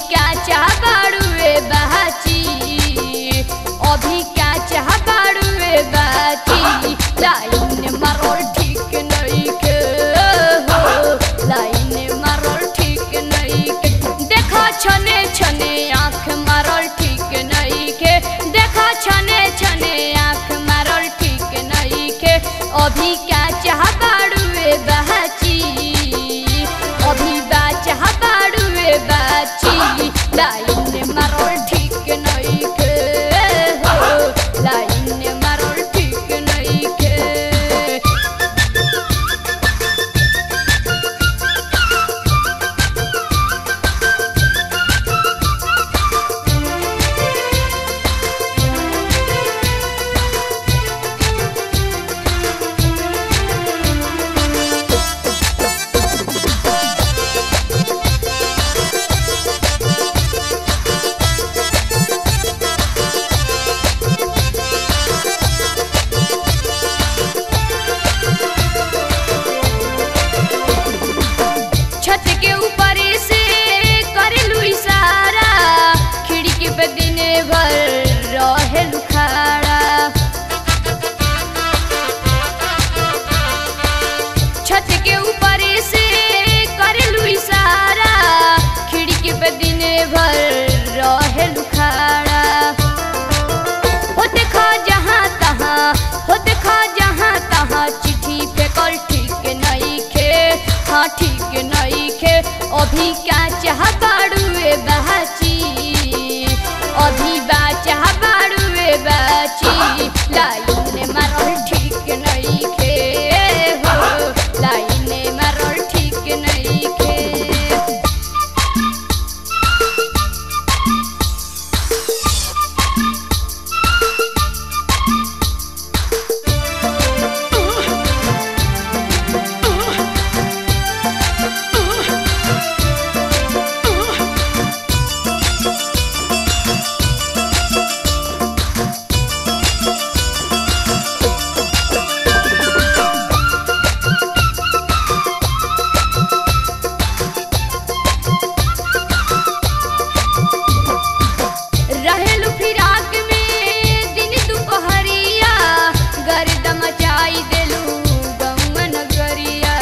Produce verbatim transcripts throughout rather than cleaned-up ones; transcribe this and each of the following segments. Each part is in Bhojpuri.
क्या चाह बाड़ुए बाची, अभी क्या चाह बाड़ुए बाची। लाइन मारल ठीक नहीं के हो, लाइन मारल ठीक नहीं के। देखा छने छने आँख मारल ठीक नहीं के, देखा छने छने आँख मारल ठीक नहीं के। अभी क्या चाह बाड़ुए बाची, अभी बा चाह बाड़ुए बाची। लाइन मारल ठीक नहीं के हो, लाइन मारल ठीक नहीं के। छत के ऊपर से करेलू इशारा, खिड़की पे दिन भर रहेलू खड़ा। छत के ऊपर से करेलू इशारा, खिड़की पे दिन भर रहेलू खड़ा। हो देखा जहाँ तहाँ, हो देखा जहाँ तहाँ चिट्ठी फेंकल ठीक नहीं खे, हाँ ठीक नहीं खे। अभी क्या चाह बाड़ुए बाची, अभी बा चाह बाड़ुए बाची। लाइन मारल ठीक नहीं खे हो, लाइन मारल ठीक नहीं खे। रहेलू फिराक में दिन दुपहरिया, गर्द मचाई देलू गौवा नगरिया।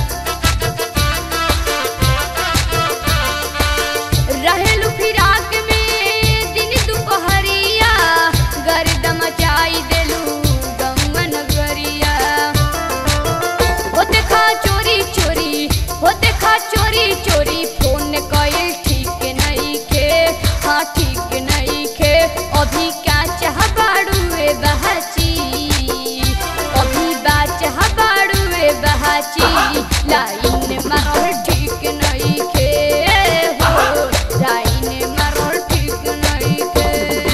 रहेलू फिराक में दिन दुपहरिया, गर्द मचाई देलू गौवा नगरिया। हो देखा चोरी चोरी, हो देखा चोरी चोरी फोन कइल ठीक नहीं के, हाँ ठीक नहीं खे। अभी क्या चाह बाड़ुए बाची, अभी बा चाह बाड़ुए बाची। लाइन मारल ठीक नहीं खे हो, लाइन मारल ठीक नहीं खे।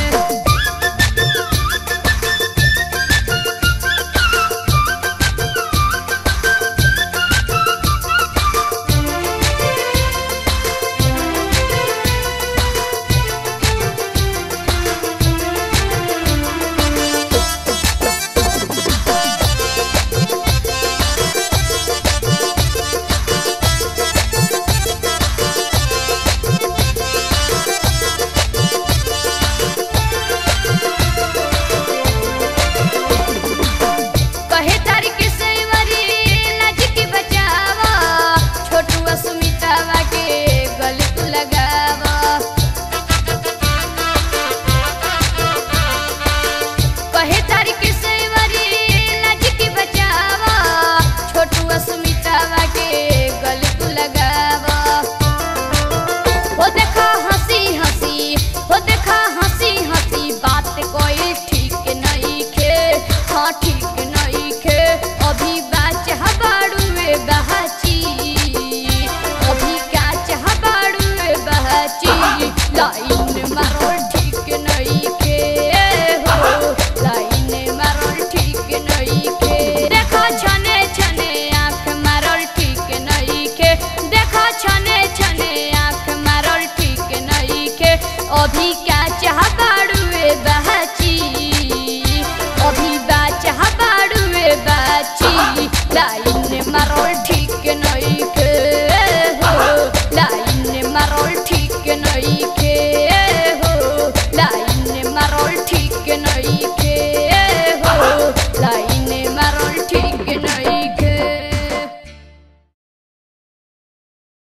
कहे तारी के सेवरी लाज की बचावा, छोटुआ सुमितावा के गले तू लगावा। कहे तारी के सेवरी लाज की बचावा, छोटुआ सुमितावा के गले तू लगावा। हो देखा हंसी हंसी, हो देखा हंसी हंसी बात कोई ठीक नहीं खे, हाँ ठीक नहीं खे। अभी बा चाह बाड़ुए बाची, अभी क्या चाह बाड़ुए बाची। लाइन मारल ठीक नहीं के हो, लाइन मारल ठीक नहीं के। देखा छने छने आँख मारल ठीक नहीं के, देखा छने छने आँख मारल ठीक नहीं के। अभी क्या चाह बाड़ुए बाची, अभी बा चाह बाड़ुए बाची। लाइन मारल